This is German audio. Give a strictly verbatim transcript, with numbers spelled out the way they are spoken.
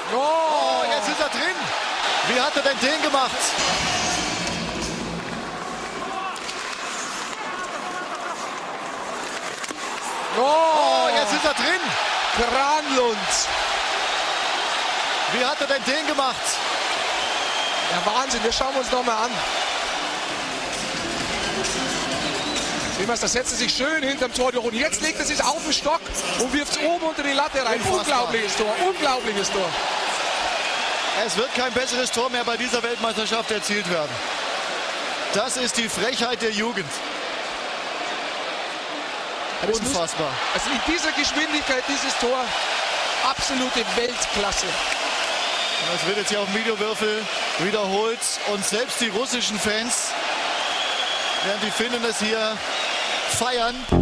Oh, jetzt ist er drin. Wie hat er denn den gemacht? Oh, jetzt ist er drin. Granlund. Wie hat er denn den gemacht? Ja, Wahnsinn, das schauen wir uns nochmal an. Wilmersdorf setzt sich schön hinterm Tor durch und jetzt legt er sich auf den Stock und wirft es oben unter die Latte rein. Unfassbar. Unglaubliches Tor, unglaubliches Tor. Es wird kein besseres Tor mehr bei dieser Weltmeisterschaft erzielt werden. Das ist die Frechheit der Jugend. Das Unfassbar. Muss, also in dieser Geschwindigkeit dieses Tor, absolute Weltklasse. Das wird jetzt hier auf dem Videowürfel wiederholt und selbst die russischen Fans, während die Finnen es hier feiern.